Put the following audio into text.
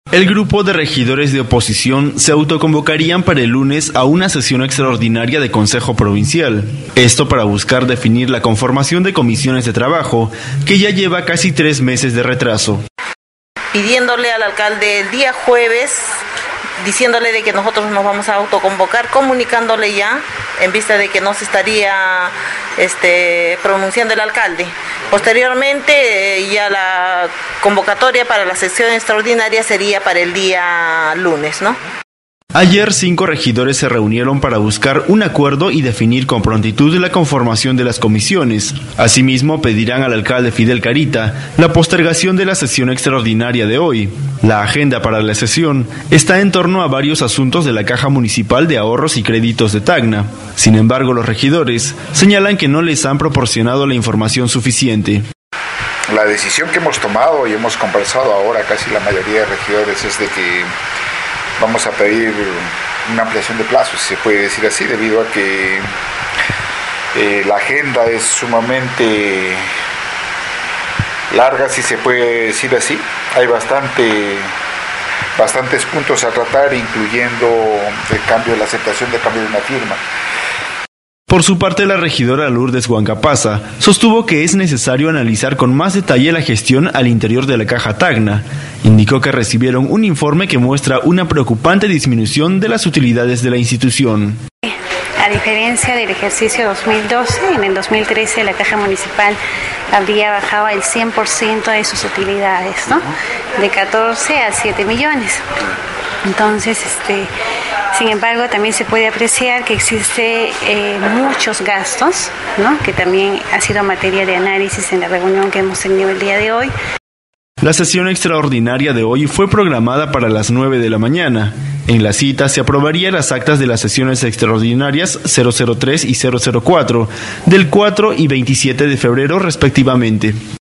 El grupo de regidores de oposición se autoconvocarían para el lunes a una sesión extraordinaria de Consejo Provincial. Esto para buscar definir la conformación de comisiones de trabajo, que ya lleva casi 3 meses de retraso. Pidiéndole al alcalde el día jueves, diciéndole de que nosotros nos vamos a autoconvocar, comunicándole ya, en vista de que no se estaría pronunciando el alcalde. Posteriormente, ya la convocatoria para la sesión extraordinaria sería para el día lunes, ¿no? Ayer 5 regidores se reunieron para buscar un acuerdo y definir con prontitud la conformación de las comisiones. Asimismo, pedirán al alcalde Fidel Carita la postergación de la sesión extraordinaria de hoy. La agenda para la sesión está en torno a varios asuntos de la Caja Municipal de Ahorros y Créditos de Tacna. Sin embargo, los regidores señalan que no les han proporcionado la información suficiente. La decisión que hemos tomado y hemos conversado ahora casi la mayoría de regidores es de que vamos a pedir una ampliación de plazos, si se puede decir así, debido a que la agenda es sumamente larga, si se puede decir así. Hay bastantes puntos a tratar, incluyendo la aceptación del cambio de una firma. Por su parte, la regidora Lourdes Huancapasa sostuvo que es necesario analizar con más detalle la gestión al interior de la Caja Tacna. Indicó que recibieron un informe que muestra una preocupante disminución de las utilidades de la institución. A diferencia del ejercicio 2012, en el 2013 la Caja Municipal habría bajado el 100% de sus utilidades, ¿no? De 14 a 7 millones. Entonces, sin embargo, también se puede apreciar que existe muchos gastos, ¿no? Que también ha sido materia de análisis en la reunión que hemos tenido el día de hoy. La sesión extraordinaria de hoy fue programada para las 9 de la mañana. En la cita se aprobarían las actas de las sesiones extraordinarias 003 y 004 del 4 y 27 de febrero respectivamente.